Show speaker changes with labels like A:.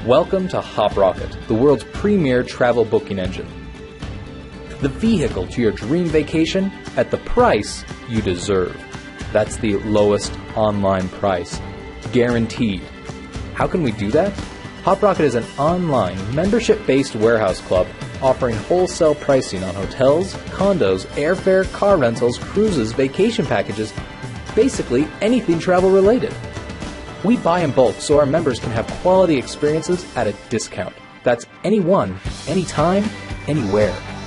A: Welcome to HopRocket, the world's premier travel booking engine. The vehicle to your dream vacation at the price you deserve. That's the lowest online price, guaranteed. How can we do that? HopRocket is an online, membership-based warehouse club offering wholesale pricing on hotels, condos, airfare, car rentals, cruises, vacation packages, basically anything travel-related. We buy in bulk so our members can have quality experiences at a discount. That's anyone, anytime, anywhere.